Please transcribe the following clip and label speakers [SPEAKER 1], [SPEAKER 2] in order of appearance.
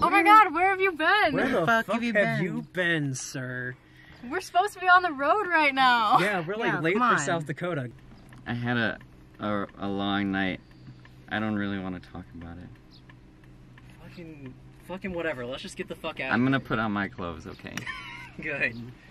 [SPEAKER 1] Oh my god, where have you been?
[SPEAKER 2] Where the fuck have you been, sir?
[SPEAKER 1] We're supposed to be on the road right now.
[SPEAKER 2] Yeah, we're like late for South Dakota.
[SPEAKER 3] I had a long night. I don't really want to talk about it.
[SPEAKER 2] Fucking whatever. Let's just get the fuck out.
[SPEAKER 3] I'm gonna put on my clothes, okay?
[SPEAKER 2] Good.